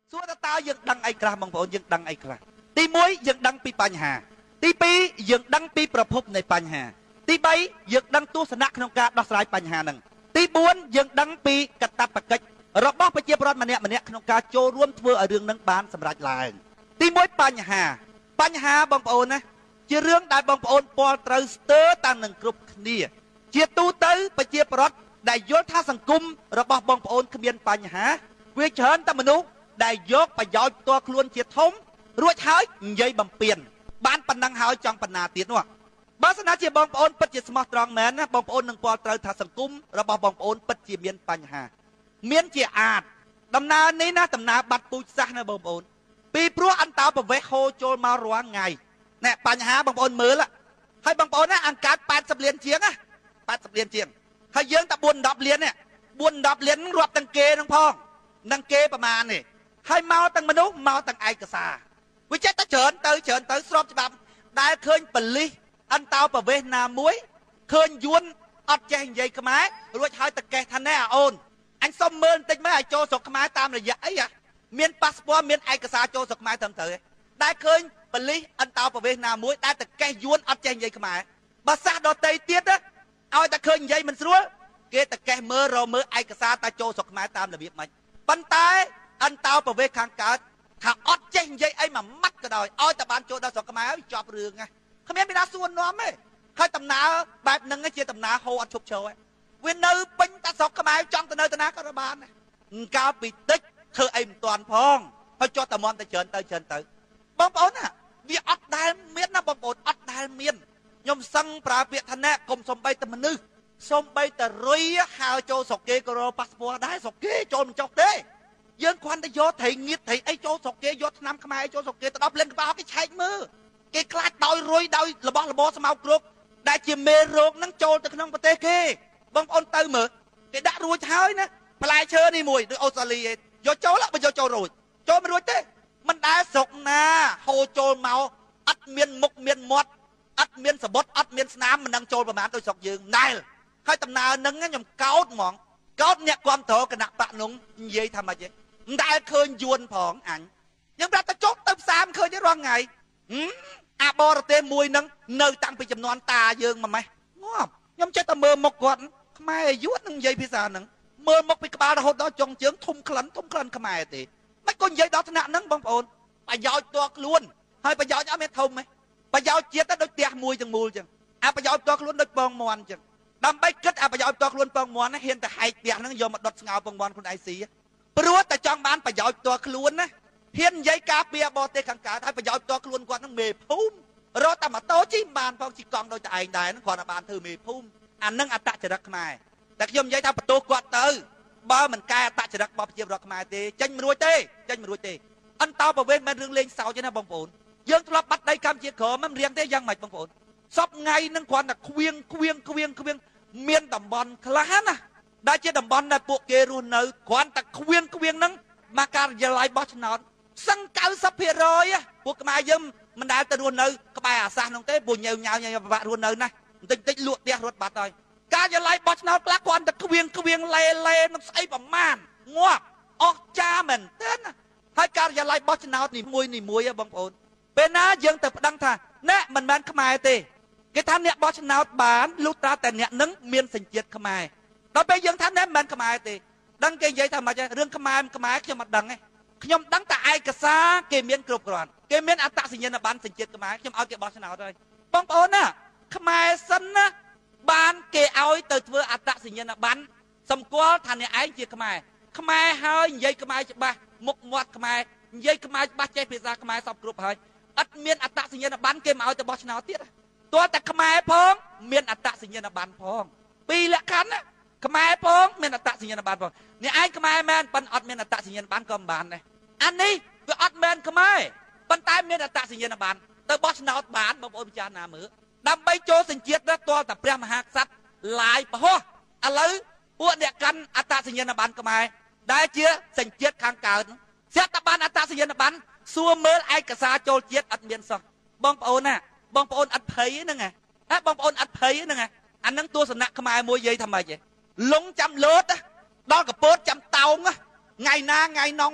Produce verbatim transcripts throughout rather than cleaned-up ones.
សួរតើតើយើងដឹងអីខ្លះបងប្អូនយើងដឹងអីខ្លះទីមួយយើងដឹងពីបញ្ហាទីពីរយើងដឹងពីប្រភពនៃបញ្ហាទីបីយើងដឹងទស្សនៈក្នុងការដោះស្រាយបញ្ហាហ្នឹងទីបួនយើងដឹងពីកាតព្វកិច្ចរបស់ប្រជាពលរដ្ឋម្នាក់ម្នាក់ក្នុងការចូលរួមធ្វើឲ្យរឿងហ្នឹងបានសម្រេចឡើងទីមួយបញ្ហាបញ្ហាបងប្អូនណាជារឿងដែលបងប្អូនពលត្រូវស្ទើរតាមនឹងគ្រប់គ្នាជាទូទៅប្រជាពលរដ្ឋដែលយល់ថាសង្គមរបស់បងប្អូនគ្មានបញ្ហាវាច្រើនតែមនុស្សដែលយកប្រយោជន៍ផ្ទាល់ខ្លួនជាធំរួចហើយនិយាយបំពេញបានប៉ុណ្ណឹងហើយចង់បណ្ណាទៀតនោះបើសិនជាបងប្អូនពិតជាស្មោះត្រង់មែនណាបងប្អូននឹងពលត្រូវថាសង្គមរបស់បងប្អូនពិតជាមានបញ្ហាមានជាអាចដំណើរនេះណាដំណើរបាត់ពូជសាសន៍ណាបងប្អូនពីព្រោះអន្តោប្រវេសន៍ហូរចូលមករាល់ថ្ងៃណែបញ្ហាបងប្អូនមើលហើយបងប្អូនណាអង្កើត八mươiលានជាងណា八mươiលានជាងហើយយើងតែbốn mươiលាននេះbốn mươiលានរាប់ទាំងគេនឹងផងនឹងគេប្រមាណនេះហើយមកទាំងមនុស្សមកទាំងឯកសារវាចេះតែច្រើនទៅច្រើនទៅស្របច្បាប់ដែលឃើញបលិសអន្តោប្រវេសន៍ណាមួយឃើញយួនអត់ចេះនិយាយខ្មែររួចហើយតកេះថាណែអាអូនអញសុំមើលបន្តិចមើលឲ្យចូលស្រុកខ្មែរតាមរយៈអីមានប៉ាសពតមានឯកសារចូលស្រុកខ្មែរត្រឹមត្រូវដែលឃើញបលិសអន្តោប្រវេសន៍ណាមួយដែលតកេះយួនអត់ចេះនិយាយខ្មែរបើសាសដតីទៀតឲ្យតែឃើញនិយាយមិនស្រួលគេតកេះមើលរមើលឯកសារតែចូលស្រុកខ្មែរតាមរបៀបម៉េចប៉ុន្តែអន្តោប្រវេសន៍ខាងកើតថាអត់ចេះនិយាយអីមួយម៉ាត់ក៏ដោយឲ្យតែបានចូលដល់ស្រុកខ្មែរហើយចប់រឿងណាគ្មានមានណាសួរនាំទេហើយដំណើរបែបហ្នឹងជាដំណើរហូរអត់ឈប់ឈរវានៅពេញតែស្រុកខ្មែរចង់ទៅនៅទៅណាក៏បានដែរកាលពីតិចធ្វើអីមិនទាន់ផងហើយចុះតែមន់តែច្រើនទៅច្រើនទៅបងប្អូនណាវាអត់ដែលមានណាបងប្អូនអត់ដែលមានខ្ញុំសឹងប្រើពាក្យថាណែកុំសំបីតែមនុស្សសំបីតែរុយហើចូលស្រុកគេក៏រកប៉ាសពតដែរស្រុកគេចូលមិនចុះទេយើងគ្រាន់តែយកត្រីងៀតត្រីអីចូលស្រុកគេយកឆ្នាំខ្មែរចូលស្រុកគេទៅដល់ភ្លឹងក្បាលគេឆែកមើលគេខ្លាចដោយរុយដោយរបស់របរស្មៅគ្រប់ដែលជាមេរោគហ្នឹងចូលទៅក្នុងប្រទេសគេបងប្អូនទៅមើលគេដាក់រួចហើយណាផ្លែឈើនេះមួយដូចអូស្ត្រាលីយកចូលបើយកចូលរួចចូលមិនរួចទេមិនដែលស្រុកណាហូរចូលមកអត់មានមុខមានមាត់អត់មានសបុតអត់មានស្នាមមិនដឹងចូលប្រមាណដូចស្រុកយើងមិនដែលហើយដំណើរហ្នឹងខ្ញុំកោតហ្មងកោតអ្នកគ្រប់គ្រងគណៈបកនោះនិយាយថាម៉េចទេមិនដែលឃើញយួនផងអញយើងប្រាប់តែចុះទៅផ្សារឃើញទេរាល់ថ្ងៃអាបរទេសមួយហ្នឹងនៅតាំងពីចំនួនតាយើងមកម៉េះងាប់ខ្ញុំចេះតែមើលមុខគាត់ខ្មែរយួននឹងនិយាយភាសាហ្នឹងមើលមុខពីក្បាលរហូតដល់ចុងជើងធំក្លិនធំក្លិនខ្មែរទេមិនក៏និយាយដល់ថ្នាក់ហ្នឹងបងប្អូនប្រយោជន៍តខ្លួនហើយប្រយោជន៍អត់មានធំទេប្រយោជន៍ជាតិទៅដូចផ្ទះមួយទាំងមូលចឹងអាប្រយោជន៍តខ្លួនដូចពងមាន់ចឹងដើម្បីគិតអាប្រយោជន៍តខ្លួនពងមាន់ហ៊ានតែហែកផ្ទះហ្នឹងយកមកដុតស្ងោរពងមាន់ខ្លួនឯងស៊ីព្រោះតែចង់បានប្រយោជន៍តខ្លួនណាហ៊ាននិយាយការពារបរទេសខាងកើតហើយប្រយោជន៍តខ្លួនគាត់ហ្នឹងមេភូមិរត់តែម៉ូតូជិះបានផងជិះកង់ដូចតែឯងដែរហ្នឹងគាត់តែបានធ្វើមេភូមិអាហ្នឹងអត្តចរិតខ្មែរតែខ្ញុំនិយាយថាបន្ទោសគាត់ទៅបើមិនកែអត្តចរិតរបស់ប្រជាពលរដ្ឋខ្មែរទេចេញមិនរួចទេចេញមិនរួចទេអន្តោប្រវេសន៍មិនរឿងលេងសើចទេណាបងប្អូនយើងធ្លាប់បាត់ដីកម្ពុជាក្រមិនរៀងទេយ៉ាងម៉េចបងប្អូនសពថ្ងៃហ្នឹងគ្រាន់តែខ្វៀងខ្វៀងខ្វៀងខ្វៀងមានតំបន់ខ្លះណាដែលជាតំបន់ដែលពួកគេរស់នៅគ្រាន់តែខ្វៀងខ្វៀងហ្នឹងមកការិយាល័យបោះឆ្នោតសឹង九十ភាគរយពួកខ្មែរយើងមិនដែលទៅរស់នៅក្បែរអាសាសហ្នឹងទេពួកញ៉ៅញ៉ៅញ៉ៅពិបាករស់នៅណាបន្តិចបន្តិចលក់ផ្ទះរត់បាត់ហើយការិយាល័យបោះឆ្នោតខ្លះគ្រាន់តែខ្វៀងខ្វៀងលេលេនឹងស្អីប្រមាណងាប់អស់ចាមែនទេណាហើយការិយាល័យបោះឆ្នោតនេះមួយនេះមួយបងប្អូនពេលណាយើងទៅប្តឹងថាណែមិនមែនខ្មែរទេគេថាអ្នកបោះឆ្នោតបានលុះត្រាតែអ្នកនឹងមានសញ្ជាតិខ្មែរដល់ពេលយើងថាណែមិនមែនខ្មែរទេដឹងគេនិយាយថាម៉េចរឿងខ្មែរខ្មែរខ្ញុំអត់ដឹងទេខ្ញុំដឹងតែឯកសារគេមានគ្រប់គ្រាន់គេមានអត្តសញ្ញាណប័ណ្ណសញ្ជាតិខ្មែរខ្ញុំឲ្យគេបោះឆ្នោតហើយបងប្អូនណាខ្មែរសិនណាបានគេឲ្យទៅធ្វើអត្តសញ្ញាណប័ណ្ណសម្គាល់ថាអ្នកឯងជាខ្មែរខ្មែរហើយនិយាយខ្មែរច្បាស់មុខមាត់ខ្មែរនិយាយខ្មែរច្បាស់ចេះភាសាខ្មែរសពគ្រប់ហើយអត់មានអត្តសញ្ញាណប័ណ្ណគេមកឲ្យទៅបោះឆ្នោតទៀតទោះតែខ្មែរផងមានអត្តសញ្ញាណប័ណ្ណផងពីរលក្ខខណ្ឌណាខ្មែរផងមានអត្តសញ្ញាណប័ណ្ណផងអ្នកឯងខ្មែរមែនប៉ុន្តែអត់មានអត្តសញ្ញាណប័ណ្ណក៏មិនបានដែរអានេះវាអត់មែនខ្មែរប៉ុន្តែមានអត្តសញ្ញាណប័ណ្ណទៅបោះឆ្នោតបានបងប្អូនពិចារណាមើលដើម្បីចូលសញ្ជាតិណាទាល់តែព្រះមហាក្សត្រឡាយប្រហោះឥឡូវពួកអ្នកកាន់អត្តសញ្ញាណប័ណ្ណខ្មែរដែលជាសញ្ជាតិខាងកើតស្រាប់តែបានអត្តសញ្ញាណប័ណ្ណសួរមើលឯកសារចូលជាតិអត់មានសោះបងប្អូនណាបងប្អូនអត់ភ័យហ្នឹងហ៎បងប្អូនអត់ភ័យហ្នឹងហ៎អាហ្នឹងទស្សនៈខ្មែរមួយនិយាយថាម៉េចលងចាំលោតដល់កពតចាំតោងថ្ងៃណាថ្ងៃនង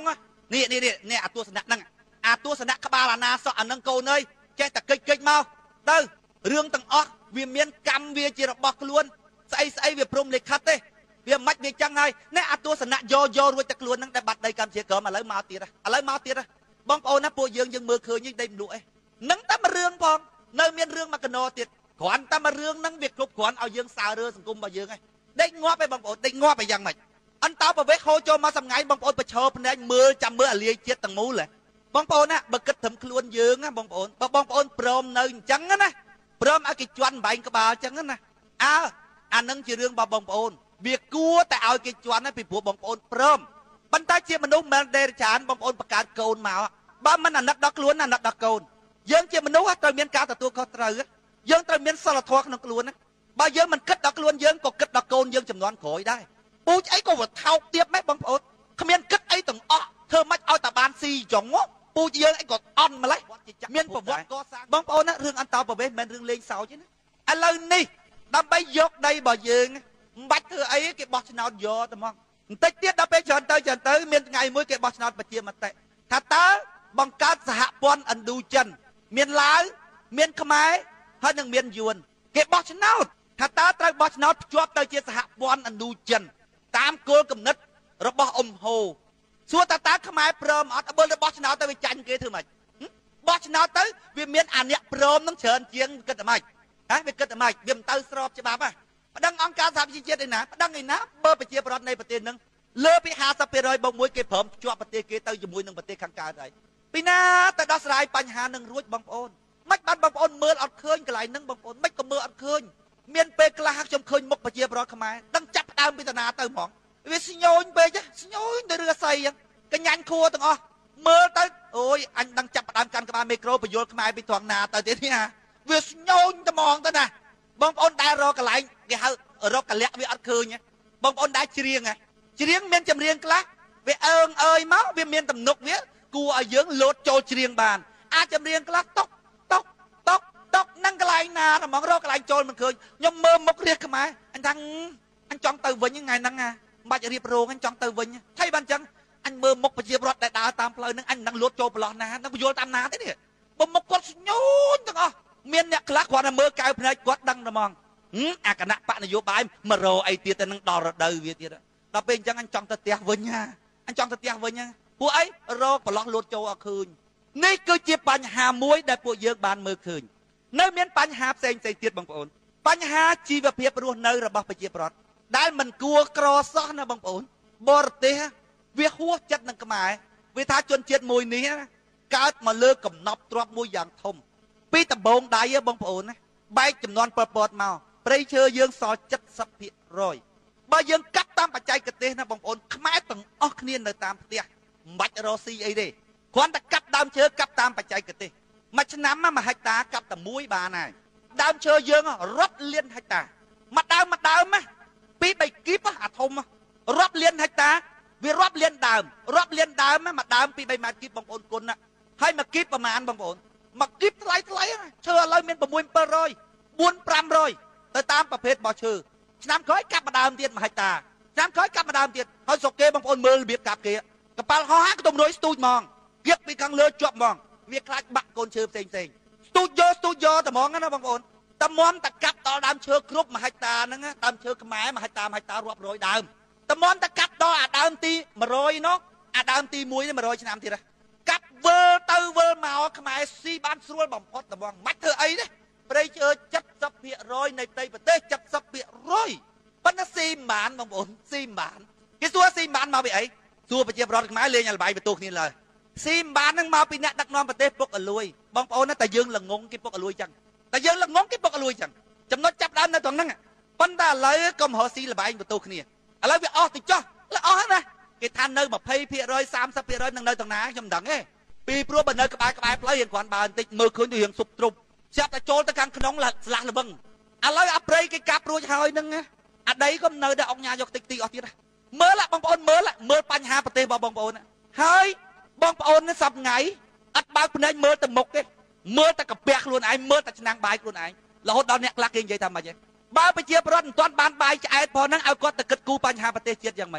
នេះនេះនេះនេះអាទស្សនៈហ្នឹងអាទស្សនៈក្បាលអាណាសក់អានឹងកូនអើយចេះតែកិច្ចកិច្ចមកទៅរឿងទាំងអស់វាមានកម្មវាជារបស់ខ្លួនស្អីស្អីវាព្រមលិខិតទេវាមិនវាចឹងហើយនេះអាទស្សនៈយកយករួចតែខ្លួនហ្នឹងដែលបាត់ដីកម្ពុជាក្រមឥឡូវមកទៀតឥឡូវមកទៀតបងប្អូនណាពួកយើងយើងមើលឃើញនេះដីមនុស្សអីនឹងតែមួយរឿងផងនៅមានរឿងមកកណោទៀតគ្រាន់តែមួយរឿងហ្នឹងវាគ្រប់គ្រាន់ឲ្យយើងសើរើសង្គមរបស់យើងឯងដេកងាប់ឯងបងប្អូនដេកងាប់ឯយ៉ាងម៉េចអន្តោប្រវេសន៍ហូរចូលមកសម្ងាយបងប្អូនប្រឈើភ្នែកមើលចាំមើលអាលាយជាតិទាំងមូលបងប្អូនណាបើគិតត្រឹមខ្លួនយើងណាបងប្អូនបើបងប្អូនព្រមនៅអញ្ចឹងណាព្រមឲ្យគេជន់បែងក្បាលអញ្ចឹងណាអើអានឹងជារឿងរបស់បងប្អូនវាគួរតែឲ្យគេជន់ពីព្រោះបងប្អូនព្រមប៉ុន្តែជាមនុស្សមិនដែលចានបងប្អូនបង្កើតកូនមកបើមិនអាណិតដល់ខ្លួនអាណិតដល់កូនយើងជាមនុស្សត្រូវមានការទទួលខុសត្រូវយើងត្រូវមានសិលធម៌ក្នុងខ្លួនណាបើយើងមិនគិតដល់ខ្លួនយើងក៏គិតដល់កូនយើងចំនួនក្រោយដែរពូជអីក៏វាថោកទៀតម៉េចបងប្អូនគ្មានគិតអីទាំងអស់ធ្វើម៉េចឲ្យតាបានស៊ីចុងពូជយើងអីក៏អន់ម្លេះមានប្រវត្តិកសាងបងប្អូនណារឿងអន្តោប្រវេសន៍មិនមែនរឿងលេងសើចទេណាឥឡូវនេះដើម្បីយកដីរបស់យើងមិនបាច់ធ្វើអីគេបោះឆ្នោតយកតែមកបន្តិចទៀតដល់ពេលច្រើនទៅច្រើនទៅមានថ្ងៃមួយគេបោះឆ្នោតប្រជាមតិថាតើបង្កើតសហព័ន្ធឥណ្ឌូចិនមានឡាវមានខ្មែរហើយនឹងមានយួនគេបោះឆ្នោតថាតើត្រូវបោះឆ្នោតភ្ជាប់ទៅជាសហព័ន្ធឥណ្ឌូចិនតាមគោលគំនិតរបស់អ៊ុំហូសួរតើតើខ្មែរព្រមអត់បើទៅបោះឆ្នោតទៅវាចាញ់គេធ្វើម៉េចបោះឆ្នោតទៅវាមានអាអ្នកព្រមនឹងច្រើនជាងគិតតែម៉េចហ៎វាគិតតែម៉េចវាមិនទៅស្របច្បាប់ហ៎ប្តឹងអង្គការសហប្រជាជាតិឯណាប្តឹងឯណាបើប្រជាប្រដ្ឋនៃប្រទេសនឹងលើពីห้าสิบ%បូកមួយគេព្រមភ្ជាប់ប្រទេសគេទៅជាមួយនឹងប្រទេសខាងកើតហើយពីណាទៅដោះស្រាយបញ្ហានឹងរួចបងប្អូនមិនបានបងប្អូនមើលអត់ឃើញកន្លែងហ្នឹងបងប្អូនមិនក៏មើលអត់ឃើញមានពេលខ្លះខ្ញុំឃើញមុខប្រជាប្រដ្ឋខ្មែរដឹងចាប់ដើមពីតាណាទៅហ្មងវាស្ញូញពេកស្ញូញទៅរឿងស្អីហ្នឹងកញ្ញាញ់ខួរទាំងអស់មើលទៅអូយអញដឹងចាប់ដើមកាន់ក្បាលមីក្រូបញ្យលខ្មែរពីត្រង់ណាទៅទៀតនេះវាស្ញូញតែហ្មងទៅណាបងប្អូនដែលរកកន្លែងគេហៅរកកលៈវាអត់ឃើញបងប្អូនដែលច្រៀងច្រៀងមានចម្រៀងខ្លះវាអើងអើយមកវាមានទំនុកវាគួរឲ្យយើងលោតចូលច្រៀងបានអាចចម្រៀងខ្លះតុកតុកតុកតុកនឹងកន្លែងណាហ្មងរកកន្លែងចូលមិនឃើញខ្ញុំមើលមុខរាជខ្មែរអញថាអញចង់ទៅវិញថ្ងៃហ្នឹងណាមិនបាច់រៀបរងអញចង់ទៅវិញហើយបានអញ្ចឹងអញមើលមុខប្រជាពលរដ្ឋដែលដើរតាមផ្លូវហ្នឹងអញមិនដឹងលោតចូលប្រឡោះណានឹងបញ្យល់តាមណាទេនេះបើមុខគាត់ស្ញូញទាំងអស់មានអ្នកខ្លះគាត់តែមើលកៅភ្នែកគាត់ដឹងហ្មងអាគណៈបកនយោបាយមករអីទៀតទៅនឹងដល់រដូវវាទៀតដល់ពេលអញ្ចឹងអញចង់ទៅផ្ទះវិញណាអញចង់ទៅផ្ទះវិញពួកអីរកប្រឡោះលោតចូលអត់ឃើញនេះគឺជាបញ្ហាមួយដែលពួកយើងបានមើលឃើញនៅមានបញ្ហាផ្សេងផ្សេងទៀតបងប្អូនបញ្ហាជីវភាពរស់នៅរបស់ប្រជាពលរដ្ឋដែលមិនគួរក្រសោះណាបងប្អូនបរទេសវាហួសចិត្តនឹងខ្មែរវាថាជនជាតិមួយនេះកើតមកលើកំណប់ទ្របមួយយ៉ាងធំពីដំបងដៃបងប្អូនណាបែកចំនួនប្រពតមកព្រៃឈើយើងសល់เจ็ดสิบភាគរយបើយើងកាត់តាមបច្ចេកទេសណាបងប្អូនខ្មែរទាំងអស់គ្នានៅតាមផ្ទះមិនបាច់រកស៊ីអីទេគ្រាន់តែកាប់ដើមឈើកាប់តាមបច្ចេកទេសមួយឆ្នាំមួយហិកតាកាប់តែមួយបានហើយដើមឈើយើងរាប់លានហិកតាមួយដើមមួយដើមពីរបីគីបអាធំរាប់លានហិកតាវារាប់លានដើមរាប់លានដើមមួយដើមពីរបីម៉ែត្រគីបបងប្អូនគុណណាហើយមួយគីបប្រមាណបងប្អូនមួយគីបថ្លៃថ្លៃឈើឥឡូវមាន6 700 4 500ទៅតាមប្រភេទរបស់ឈើឆ្នាំក្រោយកាប់មួយដើមទៀតមួយហិកតាឆ្នាំក្រោយកាប់មួយដើមទៀតហើយស្រុកគេបងប្អូនមើលរបៀបកាប់គេកប៉ាល់ហោះខ្ទមរួយស្ទូចហ្មងគៀកពីខាងលើជាប់ហ្មងវាខ្លាចបាក់កូនឈើផ្សេងផ្សេងស្ទូចយកស្ទូចយកតែហ្មងណាបងប្អូនតែមន់តែកាប់ដល់ដើមឈើគ្រប់មួយហិកតាហ្នឹងដើមឈើខ្មែរមួយហិកតាមួយហិកតារាប់រយដើមតែមន់តែកាប់ដល់អាដើមទី100នោះអាដើមទី1នេះ100ឆ្នាំទៀតកាប់វិលទៅវិលមកខ្មែរស៊ីបានស្រួលបំផុតតែហ្មងមិនធ្វើអីទេព្រៃឈើเจ็ดสิบភាគរយនៃផ្ទៃប្រទេសเจ็ดสิบភាគរយប៉ុន្តែស៊ីមិនបានបងប្អូនស៊ីមិនបានគេសួរស៊ីមិនបានមកពីអីសួរប្រជាប្រដ្ឋខ្មែរលេងអាល្បែងបន្ទោសគ្នាឡើយស៊ីមិនបាននឹងមកពីអ្នកដឹកនាំប្រទេសពុកអលួយបងប្អូនណាតែយើងល្ងងគេពុកអលួយចឹងតែយើងល្ងងគេពុកអលួយចឹងចំណុចចាប់ដើមនៅត្រង់ហ្នឹងប៉ុន្តែឥឡូវកុំរកស៊ីល្បែងបន្ទោសគ្នាឥឡូវវាអស់ទៅចុះអស់ណាគេថានៅ20%ភាគរយ30%ភាគរយនឹងនៅត្រង់ណាខ្ញុំមិនដឹងទេពីព្រោះបើនៅក្បែរក្បែរផ្លូវរៀងគ្រាន់បើបន្តិចមើលឃើញទៅរៀងសុបទ្រុបចាប់តែចូលទៅខាងក្នុងស្លាស់ល្វឹងឥឡូវអាព្រៃគេកាប់រួចហើយហ្នឹងអាដីក៏នៅតែអង្គញាយកតិចតិចអស់ទៀតមើលបងប្អូនមើលមើលបញ្ហាប្រទេសរបស់បងប្អូនហើយបងប្អូននេះសប្ថ្ងៃអត់បើកភ្នែកមើលទៅមុខទេមើលតែកាពះខ្លួនឯងមើលតែឆ្នាំងបាយខ្លួនឯងរហូតដល់អ្នកខ្លះគេនិយាយថាម៉េចបើប្រជាប្រដ្ឋមិនទាន់បានបាយឆ្អែតផងហ្នឹងឲ្យគាត់ទៅគិតគូរបញ្ហាប្រទេសជាតិយ៉ាងម៉េច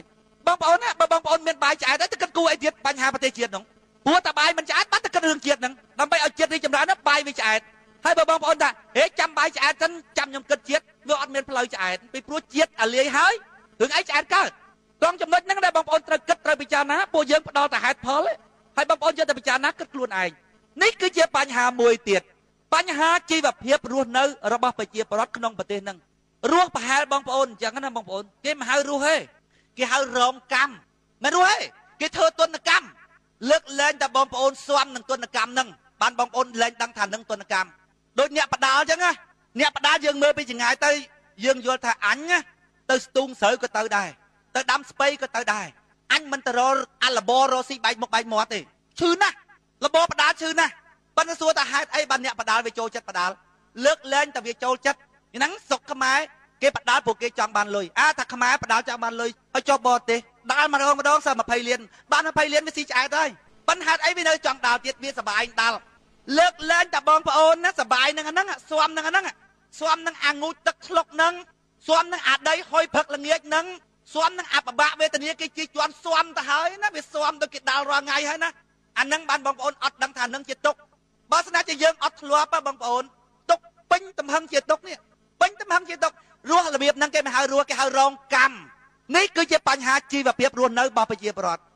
บางปอนนะบางปอนเมียนบายจ่ายได้แต่กันกูไอเดียปัญหาประเทศเจียนหนองหัวตาบายมันจ่ายบัตรแต่กันเรื่องเจียนหนังนำไปเอาเจียนในจำร้านนั้นบายไปจ่ายให้บางปอนได้เฮ้จำบายจ่ายฉันจำยำเกิดเจียนเมื่ออันเมียนพลอยจ่ายไปปลุกเจียนอะไรเฮ้ยถึงไอจ่ายก็ตองจำนวนนั่งได้บางปอนตระกัดตระปิจานะปูยังดอแต่หายเพลเลยให้บางปอนยังแต่ปิจานะกัดกลุ่นไอนี่คือเจียปัญหามวยเตียดปัญหาจีแบบเพียบรัวเนื้อระบาดไปเจียปรดขนมประเทศนั่งรัวไปหาบางปอนอย่างนั้นบางปอนเกมหารัวเฮ้เกมหารองกรรมไม่รู้เฮ้เกมเธอต้นกรรมเลิกเล่นแต่บางปอนซ้อมหนึ่งต้นกรรมนั่งบ้านบางปอนเล่นดังฐานหนึ่งต้นกรรมโดยเนี่ยประดาจังไงเนี่ยประดายังเมื่อไปยังไงเตยยังโยธาอันไงเตยตุงเสือก็เตยได้เตยดำสเปย์ก็เตยได้อันมันตรออัลลบอรอซีใบหมกใบหมดเลยชื่อนะระบอประดาชื่อนะบรรทัดแต่หายไอ้บันเนี่ยประดาไปโจจัดประดาเลิกเล่นแต่ไปโจจัดอย่างนั้นสกขมายเก็บประดาพวกเกจังบันเลยอ่ะถ้าขมายประดาจังบันเลยเอาจบบอตีดามาดองมาดองสมาภัยเรียนบ้านมาภัยเรียนไม่ซีจ่ายได้ปัญหาไอ้ไปเลยจังดาวเจ็ดเวียสบายดาวเลิกเล่นแต่บองพระโอนนะสบายนั่งนั่งอ่ะสวมนั่งนั่งอ่ะสวมนั่งอ่างงูตะคลกนั่งสวมนั่งอาดได้หอยเพิกละเงียดนั่งสวมนั่งอาบะบะเวทนี้กิจจวนสวมตะหายนะไปสวมตัวกิจดาวรอไงให้นะอันนั่งบ้านบองพระโอนอัดดังฐานนั่งจิตตกบาสนาจะเยิงอัดทะลัวป้าบองพระโอนตกปิ้งตำหังจิตตกเนี่ยปิ้งตำหังจิตตกรัวระเบียบนั่งแกไม่หารัวแกหารองกรรมนี่คือจะปัญหาจีแบบเพียบรวนเนื้อบาปเจียบรอด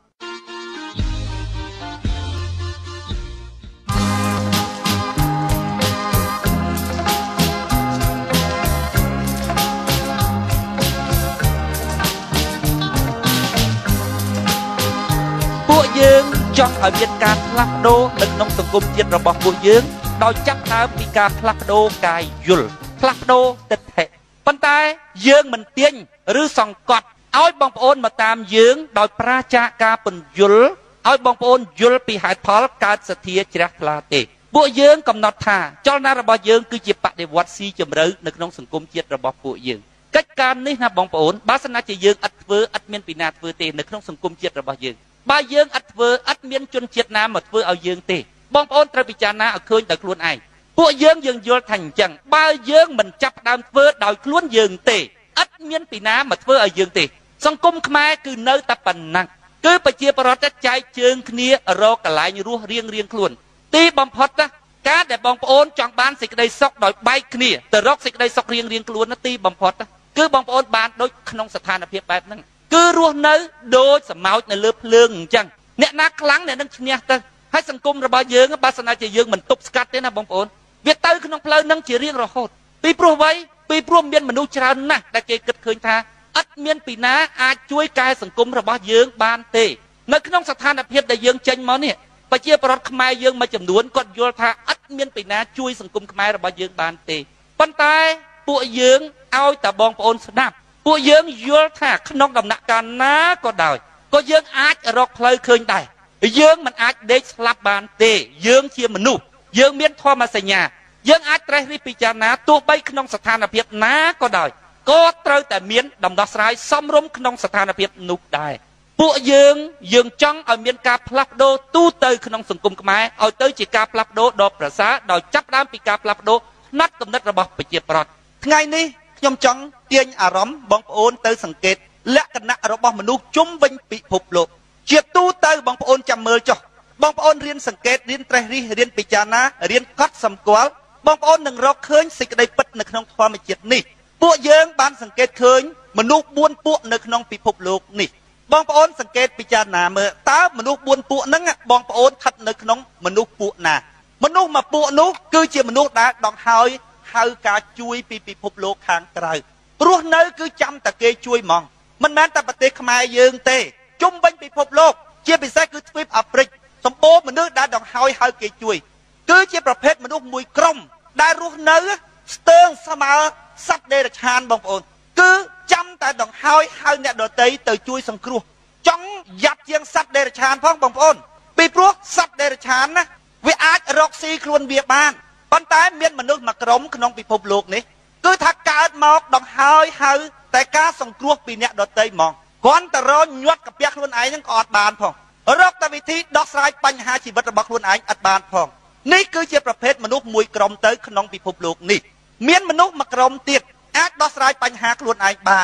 ពួកយើងចង់ឲ្យមានការផ្លាស់ប្ដូរនៅក្នុងសង្គមជាតិរបស់ពួកយើងដោយចាប់ផ្ដើមពីការផ្លាស់ប្ដូរកាយយល់ផ្លាស់ប្ដូរទិដ្ឋិប៉ុន្តែយើងមិនទាញឬសង្កត់ឲ្យបងប្អូនមកតាមយើងដោយប្រាចាការពន្យល់ឲ្យបងប្អូនយល់ពីហេតុផលកើតសទ្ធាជ្រះថ្លាទេពួកយើងកំណត់ថាចលនារបស់យើងគឺជាបដិវត្តស៊ីជម្រៅនៅក្នុងសង្គមជាតិរបស់ពួកយើងកិច្ចការនេះណាបងប្អូនបើសិនជាយើងឥតធ្វើឥតមានពីណាធ្វើទេនៅក្នុងសង្គមជាតិរបស់យើងបើយើងឥតធ្វើឥតមានជនជាតិណាមកធ្វើឲ្យយើងទេបងប្អូនត្រូវពិចារណាឲ្យឃើញដោយខ្លួនឯងពួកយើងយើងយល់ថាអញ្ចឹងបើយើងមិនចាប់ផ្ដើមធ្វើដោយខ្លួនយើងទេឥតមានពីណាមកធ្វើឲ្យយើងទេសង្គមខ្មែរគឺនៅតែប៉ុណ្ណឹងគឺប្រជាពលរដ្ឋចែកជើងគ្នារកកន្លែងរស់រៀងរៀងខ្លួនទីបំផុតណាការដែលបងប្អូនចង់បានសេចក្តីសុខដោយបែកគ្នាទៅរកសេចក្តីសុខរៀងរៀងខ្លួនណាទីបំផុតគឺបងប្អូនបានដូចក្នុងស្ថានភាពបែបហ្នឹងគឺរស់នៅដូចសម្ោចនៅលើភ្លើងអញ្ចឹងអ្នកណាខ្លាំងអ្នកនឹងឈ្នះទៅហើយសង្គមរបស់យើងបើសិនជាយើងមិនទប់ស្កាត់ទេណាបងប្អូនវាទៅក្នុងផ្លូវហ្នឹងជារៀងរហូតពីព្រោះអ្វីពីព្រោះមានមនុស្សច្រើនណាស់ដែលគេគិតឃើញថាឥតមានពីណាអាចជួយកែសង្គមរបស់យើងបានទេនៅក្នុងស្ថានភាពដែលយើងចេញមកនេះប្រជាពលរដ្ឋខ្មែរយើងមួយចំនួនគាត់យល់ថាឥតមានពីណាជួយសង្គមខ្មែររបស់យើងបានទេប៉ុន្តែពួកយើងឲ្យតែបងប្អូនស្ដាប់ពួកយើងយល់ថាក្នុងដំណាក់កាលណាក៏ដោយក៏យើងអាចរកផ្លូវឃើញដែរយើងមិនអាចដេកស្លាប់បានទេយើងជាមនុស្សយើងមានធម៌សញ្ញាយើងអាចត្រេះរិះពិចារណាទោះបីក្នុងស្ថានភាពណាក៏ដោយក៏ត្រូវតែមានដំណោះស្រាយសមរម្យក្នុងស្ថានភាពនោះដែរពួកយើងយើងចង់ឲ្យមានការផ្លាស់ប្ដូរទូទៅក្នុងសង្គមខ្មែរឲ្យទៅជាការផ្លាស់ប្ដូរដ៏ប្រសើរដោយចាប់ផ្ដើមពីការផ្លាស់ប្ដូរផ្នត់គំនិតរបស់ប្រជាពលរដ្ឋថ្ងៃនេះខ្ញុំចង់ទាញអារម្មណ៍បងប្អូនទៅសង្កេតលក្ខណៈរបស់មនុស្សជុំវិញពិភពលោកជាទូទៅបងប្អូនចាំមើលចុះបងប្អូនរៀនសង្កេតរៀនត្រេះរិះរៀនពិចារណារៀនកត់សម្គាល់បងប្អូននឹងរកឃើញសេចក្តីពិតនៅក្នុងធម្មជាតិនេះពួកយើងបានសង្កេតឃើញមនុស្សបួនពួកនៅក្នុងពិភពលោកនេះបងប្អូនសង្កេតពិចារណាមើលតើមនុស្សបួនពួកហ្នឹងបងប្អូនស្ថិតនៅក្នុងមនុស្សពួកណាមនុស្សមួយពួកនោះគឺជាមនុស្សដែលដង្ហើយហៅការជួយពីពិភពលោកខាងក្រៅរស់នៅគឺចាំតែគេជួយហ្មងមិនមែនតែប្រទេសខ្មែរយើងទេជុំវិញពិភពលោកជាពិសេសគឺទ្វីបអាហ្វ្រិកសម្បូរមនុស្សដែលដង្ហើយហៅគេជួយគឺជាប្រភេទមនុស្សមួយក្រុមដែលរស់នៅស្ទើងស្មើសត្វដេរឆានបងប្អូនគឺចាំតែដង្ហើយហៅអ្នកដទៃទៅជួយសង្គ្រោះចង់យ៉ាប់ជាងសត្វដេរឆានផងបងប្អូនពីព្រោះសត្វដេរឆានណាវាអាចរកស៊ីខ្លួនវាបានប៉ុន្តែមានមនុស្សមួយក្រុមក្នុងពិភពលោកនេះគឺថាកើតមកដង្ហើយហៅតែការសង្គ្រោះពីអ្នកដទៃហ្មងគ្រាន់តែរញាត់កាពះខ្លួនឯងហ្នឹងក៏អត់បានផងរកតែវិធីដោះស្រាយបញ្ហាជីវិតរបស់ខ្លួនឯងអត់បានផងនេះគឺជាប្រភេទមនុស្សមួយក្រុមទៅក្នុងពិភពលោកនេះមានមនុស្សមួយក្រុមទៀតអាចដោះស្រាយបញ្ហាខ្លួនឯងបាន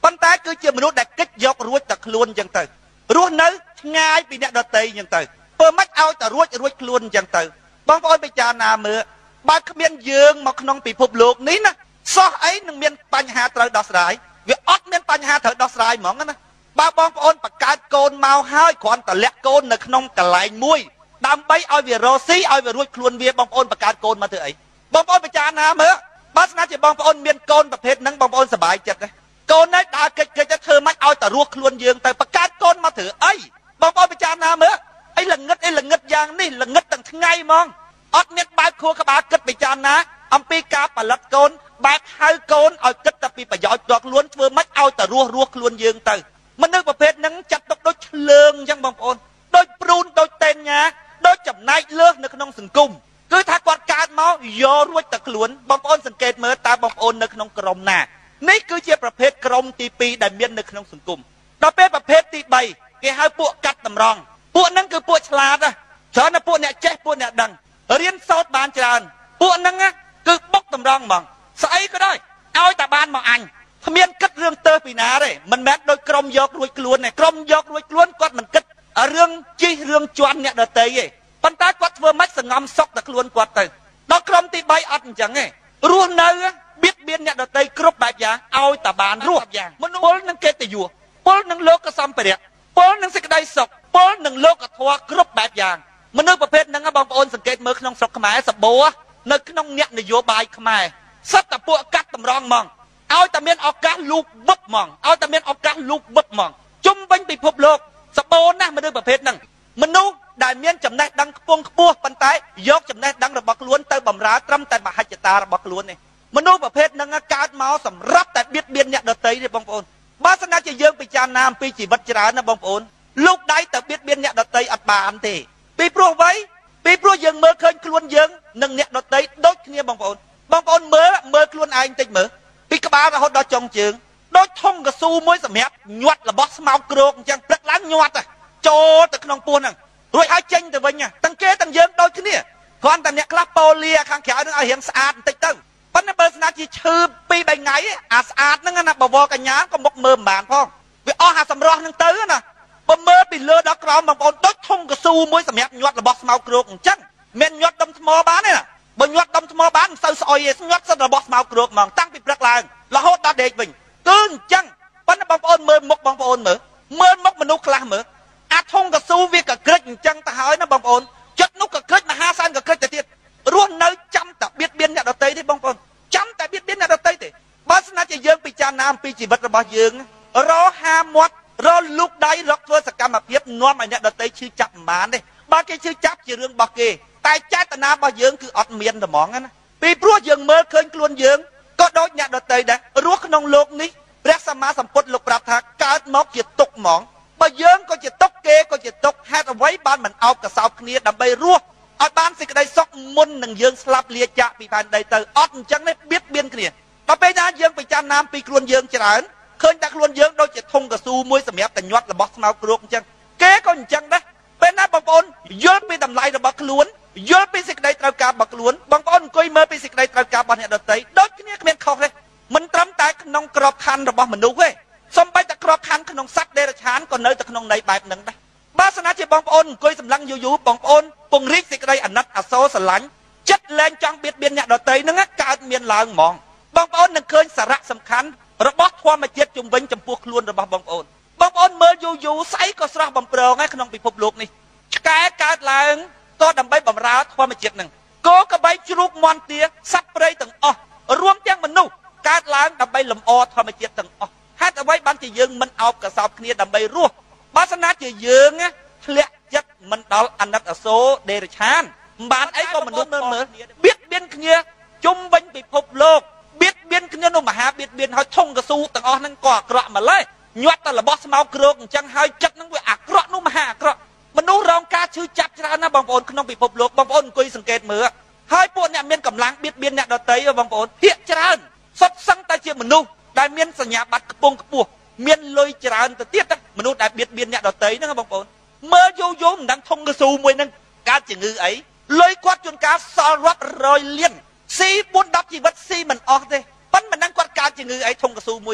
ប៉ុន្តែគឺជាមនុស្សដែលកិច្ចយករួចតែខ្លួនអញ្ចឹងទៅរស់នៅឆ្ងាយពីអ្នកដទៃអញ្ចឹងទៅធ្វើម៉េចឲ្យតែរួចរួចខ្លួនអញ្ចឹងទៅបងប្អូនពិចារណាមើលបើគ្មានយើងមកក្នុងពិភពលោកនេះណាសោះអីនឹងមានបញ្ហាត្រូវដោះស្រាយវាអត់មានបញ្ហាត្រូវដោះស្រាយហ្មងណាបើបងប្អូនបង្កើតកូនមកហើយគ្រាន់តែលាក់កូននៅក្នុងកន្លែងមួយដើម្បីឲ្យវារស់ស៊ីឲ្យវារួចខ្លួនវាបងប្អូនបង្កើតកូនមកធ្វើអីបងប្អូនពិចារណាមើលបើស្នាជាបងប្អូនមានកូនប្រភេទហ្នឹងបងប្អូនសប្បាយចិត្តទេកូននេះដើរកិច្ចកិច្ចទៅធ្វើម៉េចឲ្យតែរស់ខ្លួនយើងទៅបង្កើតកូនមកធ្វើអីបងប្អូនពិចារណាមើលអីល្ងឹតអីល្ងឹតយ៉ាងនេះល្ងឹតទាំងថ្ងៃហ្មងអត់មានបែបខួរក្បាលគិតពិចារណាអំពីការផលិតកូនបែបហៅកូនឲ្យគិតតែពីប្រយោជន៍ផ្ទាល់ខ្លួនធ្វើម៉េចឲ្យតែរស់រស់ខ្លួនយើងទៅមនុស្សប្រភេទហ្នឹងចាត់ទុកដូចឆ្លើងអញ្ចឹងបងប្អូនដូចព្រូនដូចតេនញ៉ាដូចចំណែកលើសនៅក្នុងសង្គមគឺថាគាត់កើតមកយករួចតែខ្លួនបងប្អូនសង្កេតមើលតើបងប្អូននៅក្នុងក្រុមណានេះគឺជាប្រភេទក្រុមទីពីរដែលមាននៅក្នុងសង្គមដល់ពេលប្រភេទទីបីគេហៅពួកកាត់តម្រង់ពួកហ្នឹងគឺពួកឆ្លាតច្រើនណាពួកអ្នកចេះពួកអ្នកដឹងរៀនសូត្របានច្រើនពួកហ្នឹងគឺបុកតម្រង់ហ្មងស្អីក៏ដោយឲ្យតែបានមកអញគ្មានគិតរឿងទៅពីណាទេមិនមែនដូចក្រុមយករួចខ្លួនទេក្រុមយករួចខ្លួនគាត់មិនគិតរឿងជិះរឿងជន់អ្នកដទៃទេប៉ុន្តែគាត់ធ្វើម៉េចសង្ងំសុកតែខ្លួនគាត់ទៅដល់ក្រុមទីបីអត់អញ្ចឹងទេរស់នៅបៀតបៀនអ្នកដទៃគ្រប់បែបយ៉ាងឲ្យតែបានរស់មនុស្សពលនឹងកិត្តិយសពលនឹងលោកសម្ភារៈពលនឹងសេចក្តីសុខពលនឹងលោកធម៌គ្រប់បែបយ៉ាងមនុស្សប្រភេទហ្នឹងបងប្អូនសង្កេតមើលក្នុងស្រុកខ្មែរសបោនៅក្នុងអ្នកនយោបាយខ្មែរសិតតែពួកកាត់តម្រង់ហ្មងឲ្យតែមានឱកាសលូកវឹបហ្មងឲ្យតែមានឱកាសលូកវឹបហ្មងជុំវិញពិភពលោកសបោណាស់មនុស្សប្រភេទហ្នឹងមនុស្សដែលមានចំណេះដឹងខ្ពង់ខ្ពស់ប៉ុន្តែយកចំណេះដឹងរបស់ខ្លួនទៅបម្រើត្រឹមតែមហិច្ឆតារបស់ខ្លួនទេមនុស្សប្រភេទហ្នឹងកើតមកសម្រាប់តែបៀតបៀនអ្នកដទៃទេបងប្អូនបើសិនណាជាយើងពិចារណាអំពីជីវិតច្រើនណាបងប្អូនលោកដៃទៅបៀតបៀនអ្នកដទៃអត់បានទេពីព្រោះអ្វីពីព្រោះយើងមើលឃើញខ្លួនយើងនិងអ្នកដទៃដូចគ្នាបងប្អូនបងប្អូនមើលមើលខ្លួនឯងតិចមើលពីក្បាលរហូតដល់ចុងជើងដូចធុងកស៊ូមួយសម្រាប់ញាត់របស់ស្មោកគ្រោកអញ្ចឹងព្រឹកឡើងញាត់ចូលទៅក្នុងពោះហ្នឹងរួចហើយចេញទៅវិញទាំងគេទាំងយើងដូចគ្នាគ្រាន់តែអ្នកខ្លះប៉ូលីខាងក្រៅហ្នឹងឲ្យរៀងស្អាតបន្តិចទៅប៉ុន្តែបើស្នាជាឈឺពីរបីថ្ងៃអាស្អាតហ្នឹងណាបវរកញ្ញាក៏មុខមើលមិនបានផងវាអស់អាសម្រស់ហ្នឹងទៅណាបើមើលពីលើដល់ក្រោមបងប្អូនដូចធុងកស៊ូមួយសម្រាប់ញាត់របស់ស្មោកគ្រោកអញ្ចឹងមានញាត់ដុំថ្មបានទេណាបើញាត់ដុំថ្មបានមិនសូវស្អុយទេញាត់សិតរបស់ស្មោកគ្រោកហ្មងតាំងពីព្រឹកឡើងរហូតដល់ដេកវិញគឺអញ្ចឹងប៉ុន្តែបងប្អូនមើលមុខបងប្អូនមើលមើលមុខមនុស្សខ្លះមើលអាធុងកស៊ូវាក៏ក្រិចអញ្ចឹងទៅហើយណាបងប្អូនចិត្តនោះក៏ក្រិចមហាសានក៏ក្រិចទៅទៀតរស់នៅចាំតែបៀតបៀនអ្នកដទៃទេបងប្អូនចាំតែបៀតបៀនអ្នកដទៃទេបើស្នាជាយើងពិចារណាអំពីជីវិតរបស់យើងរហាមាត់រលូកដៃរកធ្វើសកម្មភាពនាំឲ្យអ្នកដទៃឈឺចាប់មិនបានទេបើគេឈឺចាប់ជារឿងរបស់គេតែចេតនារបស់យើងគឺអត់មានតែហ្មងណាពីព្រោះយើងមើលឃើញខ្លួនយើងក៏ដូចអ្នកដទៃដែររស់ក្នុងโลกនេះព្រះសម្មាសម្ពុទ្ធលោកប្រាប់ថាកើតមកជាទុក្ខហ្មងបើយើងក៏ជាទុក្ខគេក៏ជាទុក្ខហេតុអ្វីបានមិនអោបកសោបគ្នាដើម្បីរស់ឲ្យបានសេចក្តីសុខមុននឹងយើងស្លាប់លាចាកពីផែនដីទៅអត់អញ្ចឹងទេបៀតបៀនគ្នាដល់ពេលណាយើងពិចារណាពីខ្លួនយើងច្រើនឃើញតែខ្លួនយើងដូចជាធុងកស៊ូមួយសម្រាប់តែញាត់របស់ស្មោកគ្រោកអញ្ចឹងគេក៏អញ្ចឹងដែរពេលណាបងប្អូនយល់ពីតម្លៃរបស់ខ្លួនយល់ពីសេចក្តីត្រូវការរបស់ខ្លួនបងប្អូនអង្គុយមើលពីសេចក្តីត្រូវការរបស់អ្នកដទៃដូចគ្នាគ្មានខុសទេមិនត្រឹមតែក្នុងក្របខ័ណ្ឌរបស់មនុស្សទេសូម្បីតែក្របខ័ណ្ឌក្នុងសត្វដេរឆានក៏នៅតែក្នុងន័យបែបហ្នឹងដែរបើសិនណាជាបងប្អូនអង្គុយសម្លឹងយូរយូរបងប្អូនពង្រីកសេចក្តីអាណិតអាសូរស្រឡាញ់ចិត្តលែងចង់បៀតបៀនអ្នកដទៃហ្នឹងកើតមានឡើងហ្មងបងប្អូននឹងឃើញសារៈសំខាន់របស់ធម្មជាតិជំវិញចំពោះខ្លួនរបស់បងប្អូនបងប្អូនមើលយូរយូរស្អីក៏ស្រស់បំព្រងហើយក្នុងពិភពលោកនេះឆ្កែកើតឡើងក៏ដើម្បីបម្រើធម្មជាតិហ្នឹងគោក្របីជ្រូកមាន់ទាសត្វព្រៃទាំងអស់រួមទាំងមនុស្សកើតឡើងដើម្បីលំអធម្មជាតិទាំងអស់ហេតុអ្វីបានជាយើងមិនអោបកសោបគ្នាដើម្បីរស់បើសិនណាជាយើងធ្លាក់ចិត្តមិនដល់អាណិតអាសូរដេរឆានមិនបានអីក៏មនុស្សមើលមើលបៀតបៀនគ្នាជុំវិញពិភពលោកបៀតបៀនគ្នានោះមហាបៀតបៀនហើយធុងកស៊ូទាំងអស់ហ្នឹងក៏អាក្រក់ម្ល៉េះញាត់តែរបស់ស្មោកគ្រោកអញ្ចឹងហើយចិត្តហ្នឹងវាអាក្រក់នោះមហាអាក្រក់មនុស្សរងការឈឺចាប់ច្រើនណាស់បងប្អូនក្នុងពិភពលោកបងប្អូនអង្គុយសង្កេតមើលហើយពួកអ្នកមានកម្លាំងបៀតបៀនអ្នកដទៃបងប្អូនភាគច្រើនសុទ្ធសឹងតែជាមនុស្សដែលមានសញ្ញាបត្រខ្ពង់ខ្ពស់មានលុយច្រើនទៅទៀតមនុស្សដែលបៀតបៀនអ្នកដទៃហ្នឹងបងប្អូនមើលយូរយូរមិនដឹងធុងកស៊ូមួយហ្នឹងកើតជំងឺអីលុយគាត់ជួនកាលសល់រាប់រយលានស៊ីបួនដប់ជីវិតស៊ីមិនអស់ទេប៉ុន្តែមិនដឹងគាត់កើតជំងឺអីធុងកស៊ូមួយហ្នឹង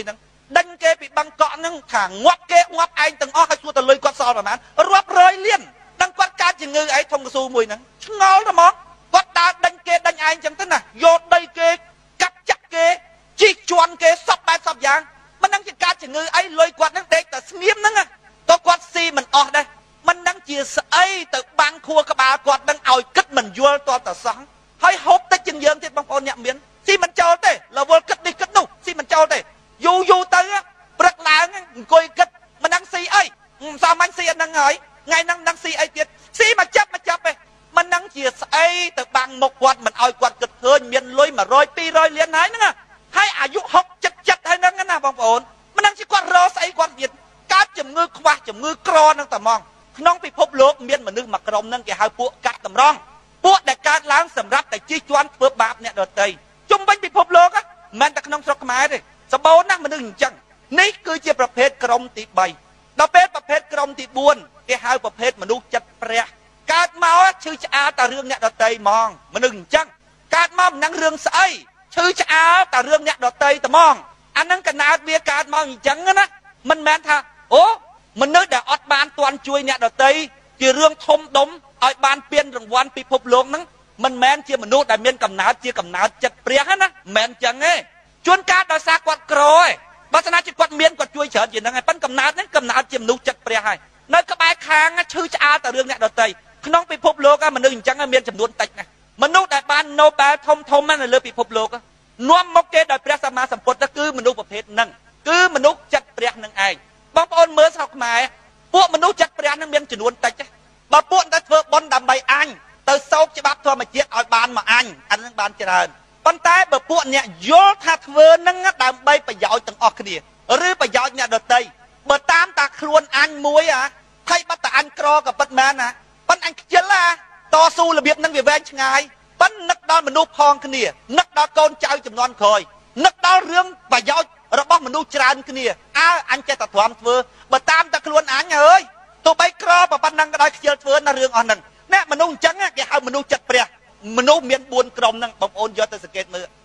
đăng kê bị băng cọ nâng thả ngoắp kê ngoắp anh từng ó hay xua tờ lưới quát sò mà mán rớp rơi liên đăng quát cá chỉ ngư ấy thông cái xu mùi nắng ngó đó món quát đá đăng kê đăng anh chẳng thế nào vô đây kê cắt chắc kê chi chuan kê sắp bài sắp giang mình đang chỉ cá chỉ ngư ấy lưới quát nâng đếch tờ nghiêm nâng à có quát si mình ó đây mình đang chia sẻ từ băng khua các bà quát đang ỏi kích mình vô to tờ sáng hay hốt tới chân dương thì băng con nhậm miến si mình cho thế là vô kích đi kích đâu si mình cho thế dù dù tới á bật láng coi kịch mà đang si ấy sao anh si anh đang hỏi ngày năng đang si ấy tiệt si mà chấp mà chấp ấy mình đang chia sẻ từ bằng một quạt mình oi quạt kịch hơn miền lối mà rồi pi rồi liền hái nữa hay à dụ học chặt chặt hay năng cái nào bằng ổn mình đang chỉ quạt rò say quạt việt cá chấm ngư qua chấm ngư cro năng tầm mong nong bị phốp lốp miền mà nước mặc rồng năng cái hai buộc cắt tầm rong buộc để cắt láng sầm rắp tại chi choán phớp bạp nè đợt tây chung quanh bị phốp lốp á mình ta nong sọc máy đâyสบายนักมันหนึ่งจังนี่คือเจ้าประเภทกรมติใบประเภทประเภทกรมติบุญที่หาประเภทมนุษย์จัดเปรี้ยการเมาชื่อจะอาแต่เรื่องเนี้ยดอเตยมองมันหนึ่งจังการมั่มนั่งเรื่องใสชื่อจะอาแต่เรื่องเนี้ยดอเตยแต่มองอันนั้นขนาดเบียการมองจังนะมันแม้นท่าโอ้มันนึกแต่อดบานตวนช่วยเนี้ยดอเตยที่เรื่องทมดมไอ้บานเปลี่ยนรางวัลปีพบโลกนั้นมันแม้นเจ้ามนุษย์แต่เมียนกำนาเจ้ากำนาจัดเปรี้ยนะแม้นจังไงชวนการโดยสากวัดกรอยบาสนาจิกวัดเมียนกวัดช่วยเฉิดอย่างนั้นปั้นกำนาดนั้นกำนาดเจียมนุจัดเปรี้ยให้ในกระบายคางชื่อจะอาแต่เรื่องเนี้ยดอเตยขน้องไปพบโลกมันนึกจังเมียนจำนวนติดไงมนุษย์แต่บ้านโนแบลทมทมมันเลยไปพบโลกน้อมมกเกดโดยเปรี้ยสมาสัมปทคือมนุษย์ประเภทนั่งคือมนุษย์จัดเปรี้ยนั่งไอบางคนเมื่อสักหมายพวกมนุษย์จัดเปรี้ยนั่งเมียนจำนวนติดจ้ะบางพวกนั้นเพื่อบอลดำใบอันเตอโซกจะบับทัวมาเจี๊ยเอาบานมาอันอันนั้นบานเจริญปันท้ายแบบพวกเนี่ยโยธาเวนั่งดำใบประโยชน์ต่างออกคดีหรือประโยชน์เนี่ยโดยเตยเมื่อตามตาครวนอันมวยอ่ะใครบัตรอันกรอกับปัตแมนนะปันอันเจล่าต่อสู้ระเบียบนั่งเวียนชงายปันนักดอนมนุษย์พองคดีนักดอนโกนเจ้าจำนวนคอยนักดอนเรื่องประโยชน์ระบบมนุษย์จานคดีอ้าอันเจตถวามเวอร์เมื่อตามตาครวนอันเอ้ยตัวใบกรอปันนั่งก็ได้เจอเวอร์ในเรื่องอันนั้นเนี่ยมนุษย์จังอ่ะแกเอามนุษย์จัดเปรียมนุษย์เมียนบุญกรมนั่งบอมโอนยอดตะสเก็ตมือ